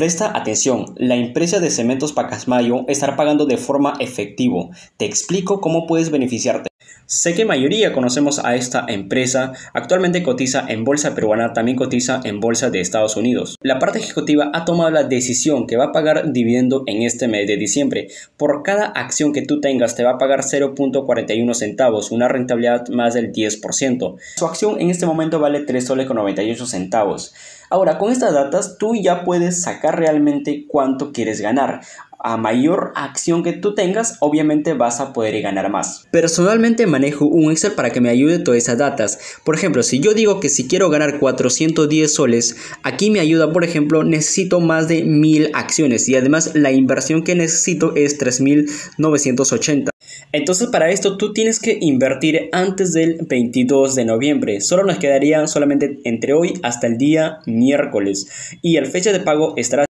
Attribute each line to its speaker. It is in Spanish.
Speaker 1: Presta atención, la empresa de Cementos Pacasmayo estará pagando de forma efectiva. Te explico cómo puedes beneficiarte. Sé que mayoría conocemos a esta empresa, actualmente cotiza en bolsa peruana, también cotiza en bolsa de Estados Unidos. La parte ejecutiva ha tomado la decisión que va a pagar dividendo en este mes de diciembre. Por cada acción que tú tengas te va a pagar 0.41 centavos, una rentabilidad más del 10%. Su acción en este momento vale 3 soles con 98 centavos. Ahora, con estas datas tú ya puedes sacar realmente cuánto quieres ganar. A mayor acción que tú tengas, obviamente vas a poder ganar más. Personalmente manejo un Excel para que me ayude todas esas datas. Por ejemplo, si yo digo que si quiero ganar 410 soles, aquí me ayuda, por ejemplo, necesito más de 1000 acciones y además la inversión que necesito es 3980. Entonces para esto tú tienes que invertir antes del 22 de noviembre. Solo nos quedaría solamente entre hoy hasta el día miércoles. Y el fecha de pago estará